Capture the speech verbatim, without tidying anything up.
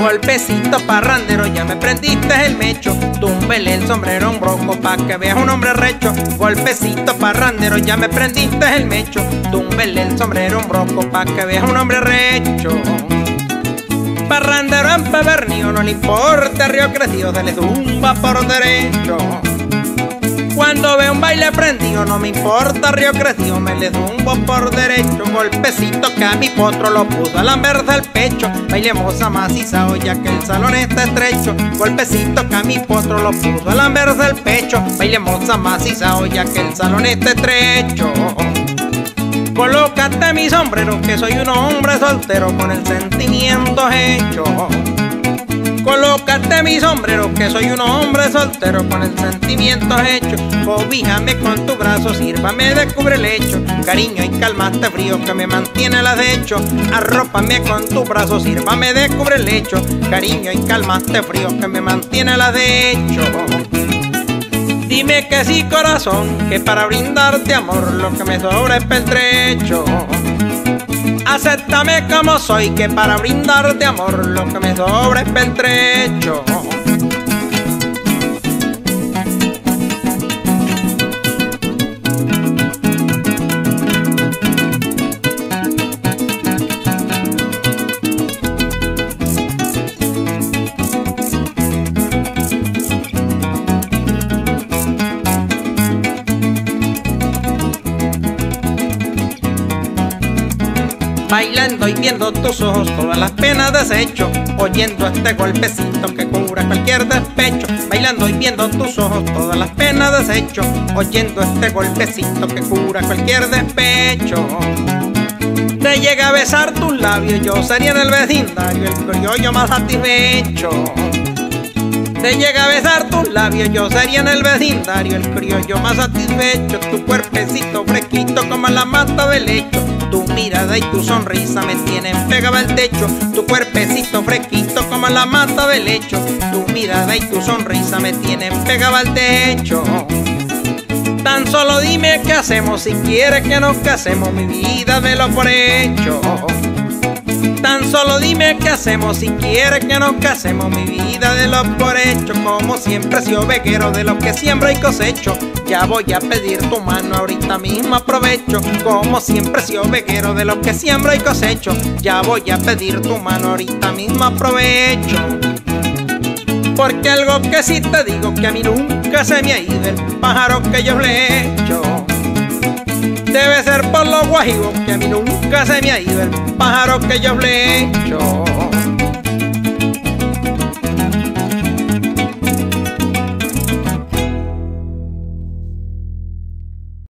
Golpecito parrandero, ya me prendiste el mecho. Túmbele el sombrero a un broco pa' que veas un hombre recho. Golpecito parrandero, ya me prendiste el mecho. Túmbele el sombrero a un broco pa' que veas un hombre recho. Parrandero empedernido, no le importa río crecido, se le zumba por derecho. Cuando ve un baile prendido, no me importa río crecido, me le zumbo por derecho. Golpecito que a mi potro lo puso a lamber del pecho. Bailemos a macizao ya que el salón está estrecho. Golpecito que a mi potro lo puso a lamber del pecho. Bailemos a macizao ya que el salón está estrecho. Colócate mi sombrero que soy un hombre soltero con el sentimiento hecho. Colócate mi sombrero que soy un hombre soltero con el sentimiento hecho. Cobíjame con tu brazo, sírvame de cubrelecho. Cariño y calma este frío que me mantiene al acecho. Arrópame con tu brazo, sírvame de cubrelecho. Cariño y calma este frío que me mantiene al acecho. Dime que sí, corazón, que para brindarte amor lo que me sobra es pertrecho. Acéptame como soy, que para brindarte amor lo que me sobra es pertrecho. Bailando y viendo tus ojos, todas las penas desecho. Oyendo este golpecito que cura cualquier despecho. Bailando y viendo tus ojos, todas las penas desecho. Oyendo este golpecito que cura cualquier despecho. Te llega a besar tus labios, yo sería en el vecindario el criollo más satisfecho. Te llega a besar tus labios, yo sería en el vecindario el criollo más satisfecho. Tu cuerpecito fresquito como la mata del lecho. Tu mirada y tu sonrisa me tienen pegado al techo. Tu cuerpecito fresquito como la mata del lecho. Tu mirada y tu sonrisa me tienen pegado al techo. Tan solo dime qué hacemos si quieres que nos casemos, mi vida delo por hecho. Tan solo dime qué hacemos si quieres que nos casemos, mi vida de los por hecho. Como siempre he sido veguero de lo que siembro y cosecho. Ya voy a pedir tu mano, ahorita mismo aprovecho. Como siempre he sido veguero de lo que siembro y cosecho. Ya voy a pedir tu mano, ahorita mismo aprovecho. Porque algo que sí te digo, que a mí nunca se me ha ido el pájaro que yo flecho. Debe ser por los guajivos que a mí nunca se me ha ido el pájaro que yo flecho.